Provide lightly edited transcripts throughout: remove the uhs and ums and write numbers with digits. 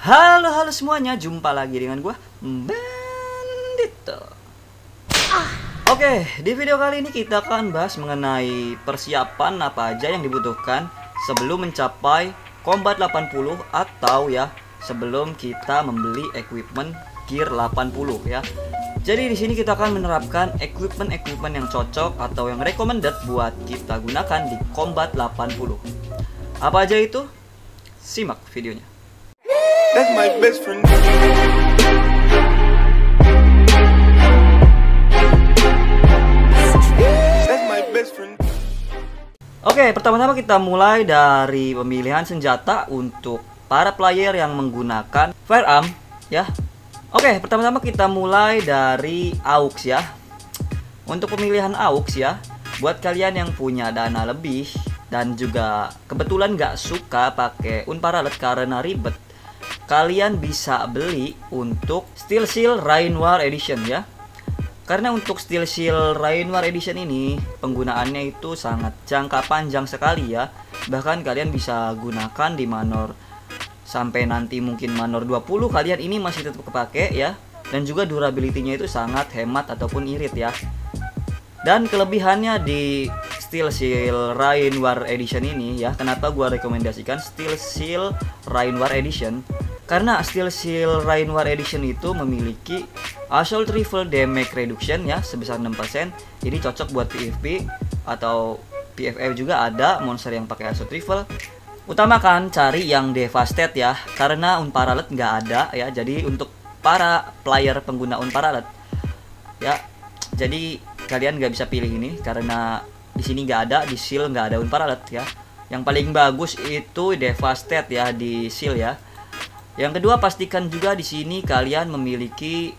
Halo semuanya, jumpa lagi dengan gua Bandito. Oke, di video kali ini kita akan bahas mengenai persiapan apa aja yang dibutuhkan sebelum mencapai combat 80 atau ya sebelum kita membeli equipment gear 80 ya. Jadi di sini kita akan menerapkan equipment yang cocok atau yang recommended buat kita gunakan di combat 80. Apa aja itu? Simak videonya. That's my best friend. That's my best friend. Oke, pertama-tama kita mulai dari pemilihan senjata untuk para player yang menggunakan firearm ya. Oke, pertama-tama kita mulai dari AUX ya. Untuk pemilihan AUX ya, buat kalian yang punya dana lebih dan juga kebetulan nggak suka pakai unparallel karena ribet, kalian bisa beli untuk Steel Seal Rain War Edition ya. Karena untuk Steel Seal Rain War Edition ini penggunaannya itu sangat jangka panjang sekali ya. Bahkan kalian bisa gunakan di manor sampai nanti mungkin manor 20 kalian ini masih tetap kepake ya. Dan juga durability-nya itu sangat hemat ataupun irit ya. Dan kelebihannya di Steel Seal Rain War Edition ini ya, kenapa gua rekomendasikan Steel Seal Rain War Edition? Karena Steel Seal Rain War Edition itu memiliki Assault Rifle Damage Reduction ya sebesar 6%. Ini cocok buat PvP atau PvE juga ada monster yang pakai Assault Rifle. Utamakan cari yang Devastate ya, karena unparallel nggak ada ya. Jadi untuk para player pengguna unparallel ya, jadi kalian nggak bisa pilih ini karena di sini nggak ada, di Seal nggak ada unparallel ya. Yang paling bagus itu Devastate ya di Seal ya. Yang kedua, pastikan juga di sini kalian memiliki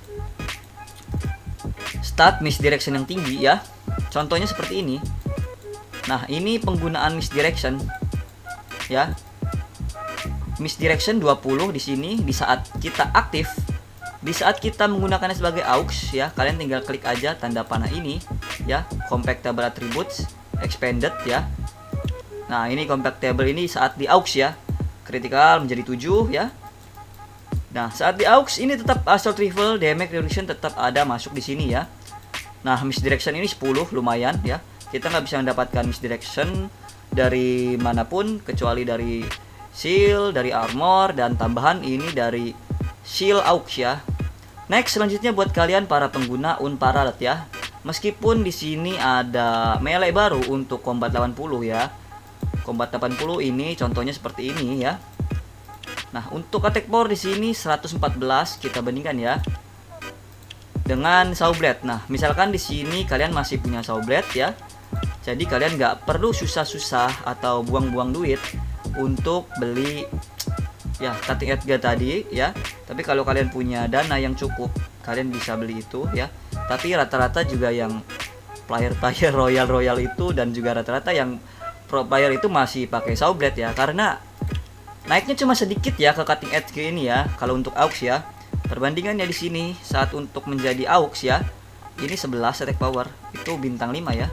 stat misdirection yang tinggi ya. Contohnya seperti ini. Nah, ini penggunaan misdirection ya. Misdirection 20 di sini di saat kita aktif. Di saat kita menggunakannya sebagai AUX ya, kalian tinggal klik aja tanda panah ini ya, compactable attributes expanded ya. Nah, ini compactable ini saat di AUX ya. Critical menjadi 7 ya. Nah, saat di AUX ini tetap Assault Rifle Damage Reduction tetap ada masuk di sini ya. Nah, misdirection ini 10 lumayan ya. Kita nggak bisa mendapatkan misdirection dari manapun kecuali dari Seal, dari armor, dan tambahan ini dari Shield AUX ya. Next, selanjutnya buat kalian para pengguna unparallel ya. Meskipun di sini ada melee baru untuk combat 80 ya. Combat 80 ini contohnya seperti ini ya. Nah, untuk attack power di sini 114 kita bandingkan ya dengan Saw Blade. Nah, misalkan di sini kalian masih punya Saw Blade ya. Jadi kalian nggak perlu susah-susah atau buang-buang duit untuk beli ya cutting edge tadi ya. Tapi kalau kalian punya dana yang cukup, kalian bisa beli itu ya. Tapi rata-rata juga yang player-player royal itu dan juga rata-rata yang pro player itu masih pakai Saw Blade ya, karena naiknya cuma sedikit ya ke cutting edge ini ya. Kalau untuk AUX ya, perbandingannya di sini saat untuk menjadi AUX ya, ini 11 attack power, itu bintang 5 ya.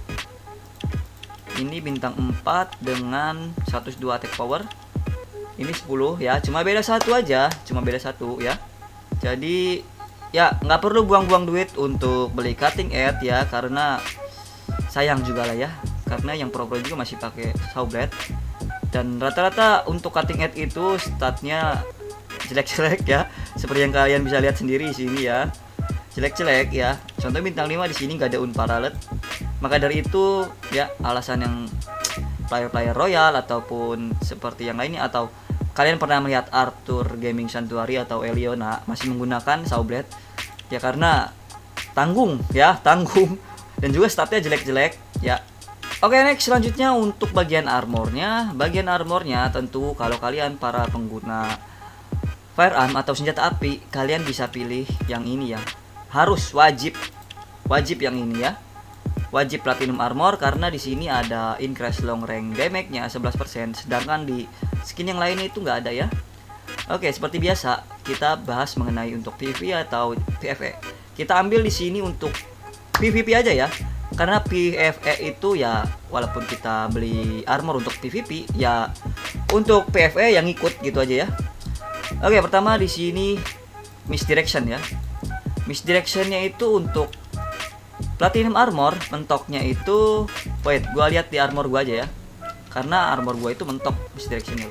Ini bintang 4 dengan 102 attack power. Ini 10 ya, cuma beda satu aja, cuma beda satu ya. Jadi ya nggak perlu buang-buang duit untuk beli cutting edge ya, karena sayang juga lah ya. Karena yang pro juga masih pakai Saw Blade. Dan rata-rata untuk cutting edge itu statnya jelek-jelek ya, seperti yang kalian bisa lihat sendiri di sini ya, jelek-jelek ya. Contoh bintang 5 di sini nggak ada unparallel. Maka dari itu ya alasan yang player-player royal ataupun seperti yang lainnya, atau kalian pernah melihat Arthur Gaming Sanctuary atau Eliona masih menggunakan Saw Blade ya, karena tanggung ya, tanggung dan juga statnya jelek-jelek ya. Oke, next selanjutnya untuk bagian armornya. Bagian armornya tentu kalau kalian para pengguna firearm atau senjata api, kalian bisa pilih yang ini ya. Harus wajib yang ini ya. Wajib platinum armor karena di sini ada increase long range damage-nya 11%, sedangkan di skin yang lainnya itu nggak ada ya. Oke, seperti biasa kita bahas mengenai untuk PvP atau PvE. Kita ambil di sini untuk PvP aja ya. Karena PvE itu ya walaupun kita beli armor untuk PvP ya, untuk PvE yang ikut gitu aja ya. Oke, pertama di sini misdirection ya. Misdirectionnya itu untuk platinum armor, mentoknya itu, wait, gua lihat di armor gua aja ya. Karena armor gua itu mentok misdirectionnya.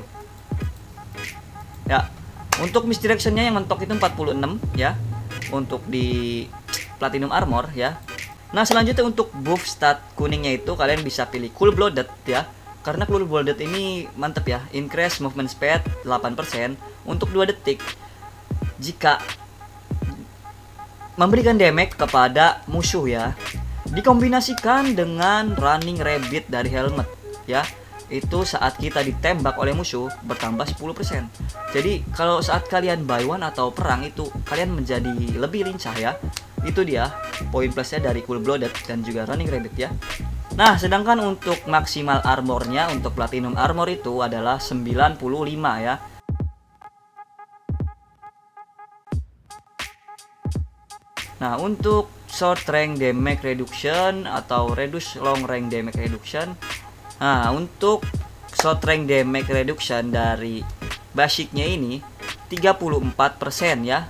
Ya, untuk misdirectionnya yang mentok itu 46 ya. Untuk di platinum armor ya. Nah, selanjutnya untuk buff stat kuningnya itu kalian bisa pilih Cool Blooded ya. Karena Cool Blooded ini mantep ya. Increase movement speed 8% untuk 2 detik jika memberikan damage kepada musuh ya. Dikombinasikan dengan Running Rabbit dari helmet ya. Itu saat kita ditembak oleh musuh bertambah 10%. Jadi kalau saat kalian buy one atau perang itu kalian menjadi lebih lincah ya. Itu dia poin plusnya dari Cool Blooded dan juga Running Rabbit ya. Nah, sedangkan untuk maksimal armornya untuk platinum armor itu adalah 95 ya. Nah, untuk short range damage reduction atau reduce long range damage reduction. Nah, untuk short range damage reduction dari basicnya ini 34% ya.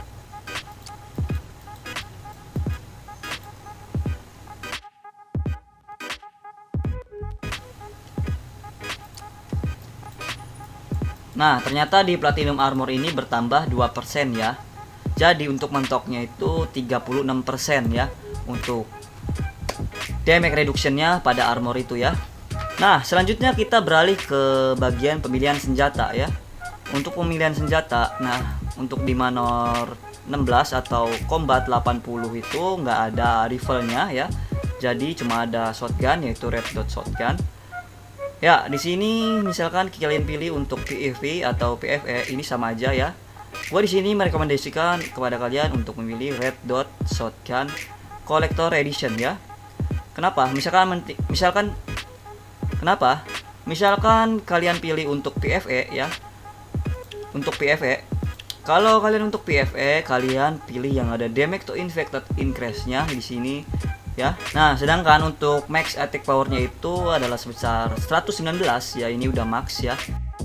Nah, ternyata di platinum armor ini bertambah 2% ya. Jadi untuk mentoknya itu 36% ya untuk damage reductionnya pada armor itu ya. Nah, selanjutnya kita beralih ke bagian pemilihan senjata ya. Untuk pemilihan senjata, nah untuk di manor 16 atau combat 80 itu nggak ada rifle-nya ya. Jadi cuma ada shotgun yaitu red dot shotgun. Ya, di sini misalkan kalian pilih untuk PvP atau PvE ini sama aja ya. Gua di sini merekomendasikan kepada kalian untuk memilih red dot shotgun collector edition ya. Kenapa? Misalkan kalian pilih untuk PvE ya. Untuk PvE, kalau kalian untuk PvE kalian pilih yang ada damage to infected increase-nya di sini ya. Nah, sedangkan untuk max attack powernya itu adalah sebesar 119 ya, ini udah max ya.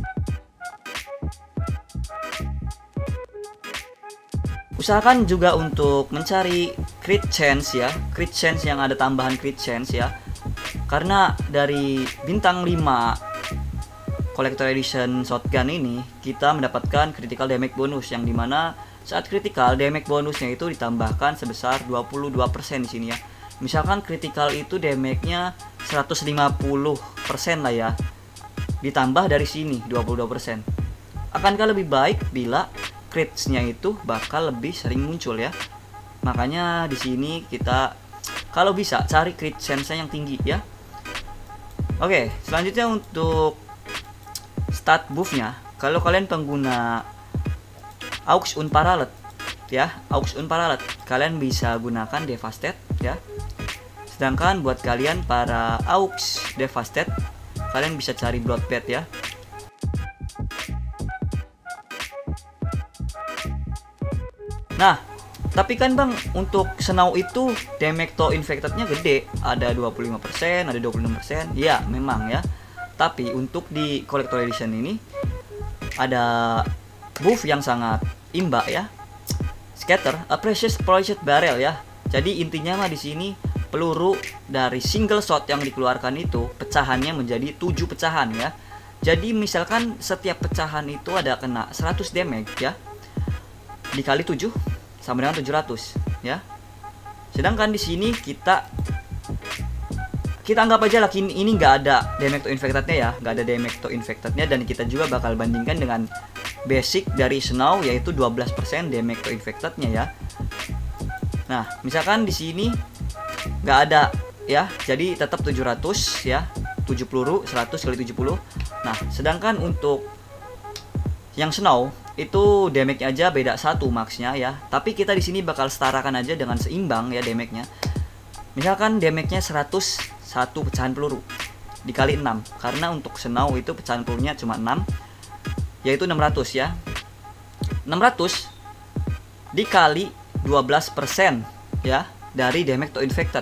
Usahakan juga untuk mencari crit chance ya, crit chance yang ada tambahan crit chance ya. Karena dari bintang 5 collector edition shotgun ini kita mendapatkan critical damage bonus yang dimana saat critical damage bonusnya itu ditambahkan sebesar 22% di sini ya. Misalkan critical itu damage-nya 150% lah ya. Ditambah dari sini 22%. Akankah lebih baik bila crits-nya itu bakal lebih sering muncul ya. Makanya di sini kita kalau bisa cari crit chance-nya yang tinggi ya. Oke, selanjutnya untuk stat buff-nya. Kalau kalian pengguna Aux Unparalleled ya, Aux Unparalleled, kalian bisa gunakan Devastate ya. Sedangkan buat kalian para Aux Devastate, kalian bisa cari Bloodbath ya. Nah, tapi kan bang, untuk Snow itu damage to infected-nya gede, ada 25%, ada 26%. Ya, memang ya. Tapi untuk di collector edition ini ada buff yang sangat imba ya. Scatter, a precious polished barrel ya. Jadi intinya mah di sini peluru dari single shot yang dikeluarkan itu pecahannya menjadi 7 pecahan ya. Jadi misalkan setiap pecahan itu ada kena 100 damage ya. Dikali 7 sama dengan 700 ya. Sedangkan di sini kita anggap aja lah ini nggak ada damage to infected-nya ya, nggak ada damage to infected-nya, dan kita juga bakal bandingkan dengan basic dari Snow yaitu 12% damage to infected-nya ya. Nah, misalkan di sini nggak ada ya, jadi tetap 700 ya, 7 peluru 100 kali 70. Nah, sedangkan untuk yang Snow itu damage-nya aja beda 1 max-nya ya. Tapi kita di sini bakal setarakan aja dengan seimbang ya damage-nya. Misalkan damage-nya 100 satu pecahan peluru dikali 6, karena untuk Snow itu pecahan pelurunya cuma 6 yaitu 600 ya. 600 dikali 12% ya dari damage to infected.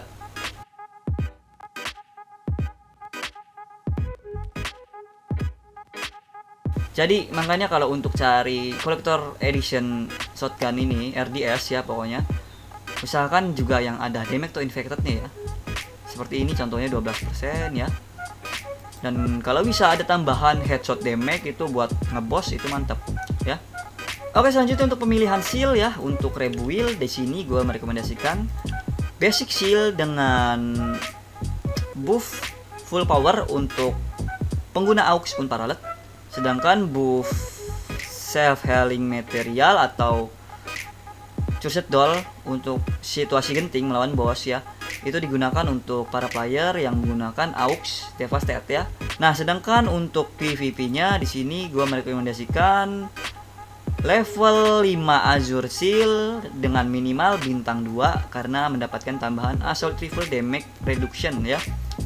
Jadi makanya kalau untuk cari collector edition shotgun ini RDS ya pokoknya, usahakan juga yang ada damage to infected-nya ya. Seperti ini contohnya 12% ya. Dan kalau bisa ada tambahan headshot damage itu buat ngeboss itu mantap ya. Oke, selanjutnya untuk pemilihan shield ya. Untuk rebuild di sini gue merekomendasikan basic shield dengan buff full power untuk pengguna aux unparalleled. Sedangkan buff self healing material atau Cursed Doll untuk situasi genting melawan boss ya, itu digunakan untuk para player yang menggunakan aux Devastate ya. Nah, sedangkan untuk PvP-nya di sini gua merekomendasikan level 5 Azure Shield dengan minimal bintang 2 karena mendapatkan tambahan Assault Rifle Damage Reduction ya.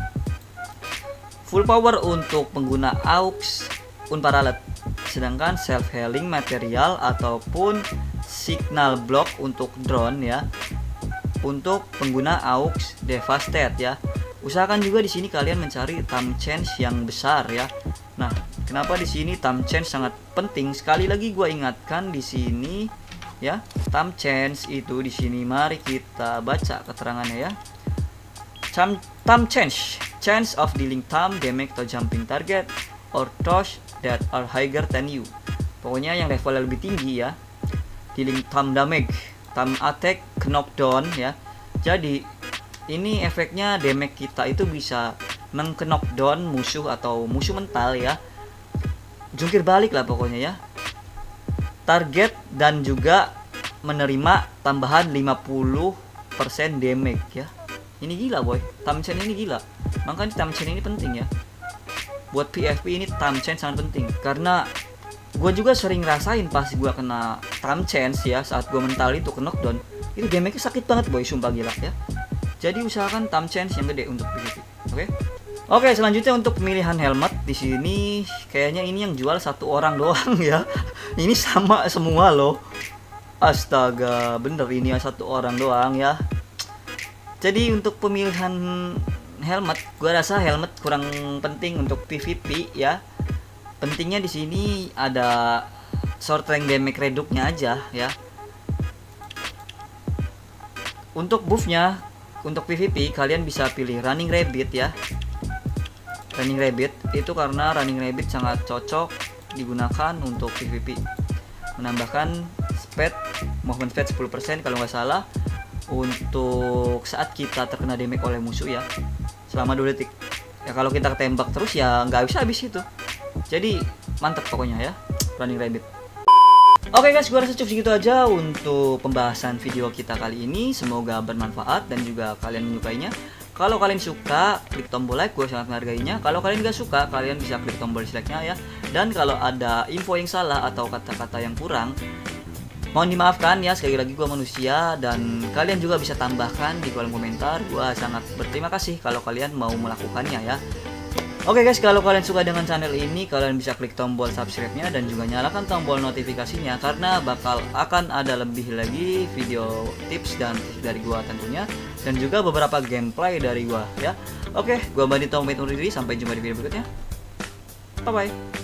Full power untuk pengguna aux unparalleled. Sedangkan self healing material ataupun signal block untuk drone ya untuk pengguna aux Devastate ya. Usahakan juga di sini kalian mencari time chance yang besar ya. Nah, kenapa di sini time chance sangat penting? Sekali lagi gua ingatkan di sini ya, time chance itu di sini mari kita baca keterangannya ya. Time chance of dealing time damage to jumping target or touch that are higher than you. Pokoknya yang level lebih tinggi ya. Dealing time damage, time attack, knockdown ya. Jadi ini efeknya damage kita itu bisa meng-knockdown musuh atau musuh mental ya. Jungkir balik lah pokoknya ya. Target dan juga menerima tambahan 50% damage ya. Ini gila boy, time chain ini gila. Makanya time chain ini penting ya. Buat PvP ini time chain sangat penting karena gue juga sering ngerasain pas gue kena time chance ya, saat gue mental itu ke knockdown itu damage-nya sakit banget boy, sumpah gila ya. Jadi usahakan time chance yang gede untuk PvP. Oke, selanjutnya untuk pemilihan helmet di sini kayaknya ini yang jual satu orang doang ya. Ini sama semua loh. Astaga, bener ini satu orang doang ya. Jadi untuk pemilihan helmet, gua rasa helmet kurang penting untuk PvP ya. Pentingnya di sini ada short range damage reduction-nya aja ya. Untuk buff-nya, untuk PvP kalian bisa pilih Running Rabbit ya. Running Rabbit itu karena Running Rabbit sangat cocok digunakan untuk PvP. Menambahkan speed, movement speed 10% kalau nggak salah untuk saat kita terkena damage oleh musuh ya, selama 2 detik. Ya kalau kita ketembak terus ya nggak bisa habis itu. Jadi mantap pokoknya ya, Running Rabbit. Oke guys, gua rasa cukup segitu aja untuk pembahasan video kita kali ini. Semoga bermanfaat dan juga kalian menyukainya. Kalau kalian suka, klik tombol like, gue sangat menghargainya. Kalau kalian gak suka, kalian bisa klik tombol dislike-nya ya. Dan kalau ada info yang salah atau kata-kata yang kurang, mohon dimaafkan ya. Sekali lagi gue manusia dan kalian juga bisa tambahkan di kolom komentar. Gue sangat berterima kasih kalau kalian mau melakukannya ya. Oke guys, kalau kalian suka dengan channel ini, kalian bisa klik tombol subscribe-nya dan juga nyalakan tombol notifikasinya karena akan ada lebih lagi video tips dan tips dari gua tentunya dan juga beberapa gameplay dari gua ya. Oke, gua Bandit pamit undur diri, sampai jumpa di video berikutnya. Bye bye.